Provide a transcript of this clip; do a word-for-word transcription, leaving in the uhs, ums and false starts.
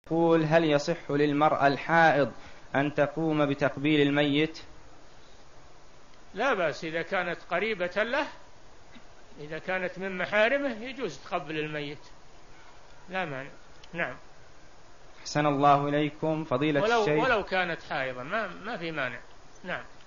يقول: هل يصح للمرأة الحائض أن تقوم بتقبيل الميت؟ لا بأس إذا كانت قريبة له، إذا كانت من محارمه يجوز تقبل الميت، لا مانع. نعم. أحسن الله إليكم فضيلة ولو, الشيخ. ولو كانت حائضا ما, ما في مانع. نعم.